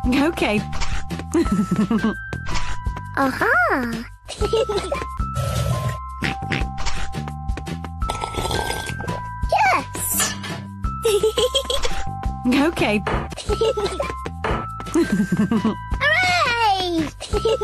Okay. Aha! Yes! Okay. Hooray!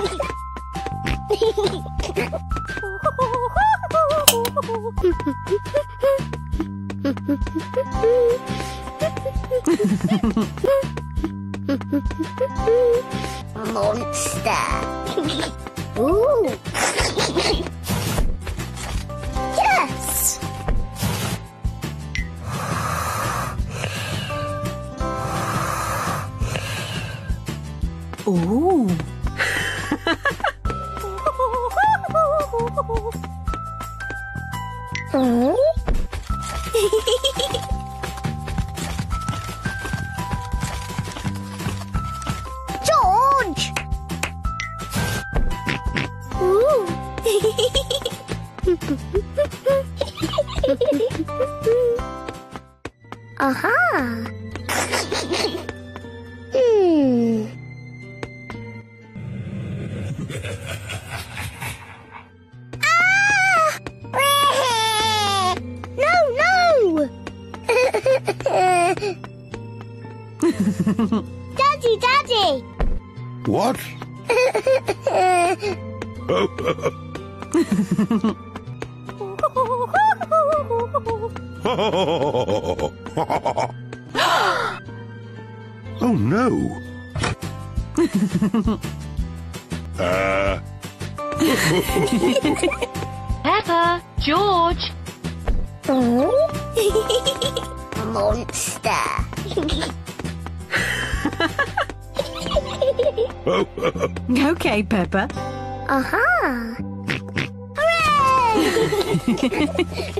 Monster. Ooh. Yes. Ooh. Hmm? George! Ooh. Aha! No, no! Daddy, Daddy! What? Oh no. Peppa, George. Monster. Okay, Peppa. Aha! Hooray!